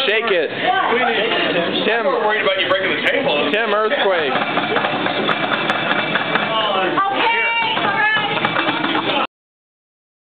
Shake it. I'm not worried about you breaking the table. Tim, earthquake.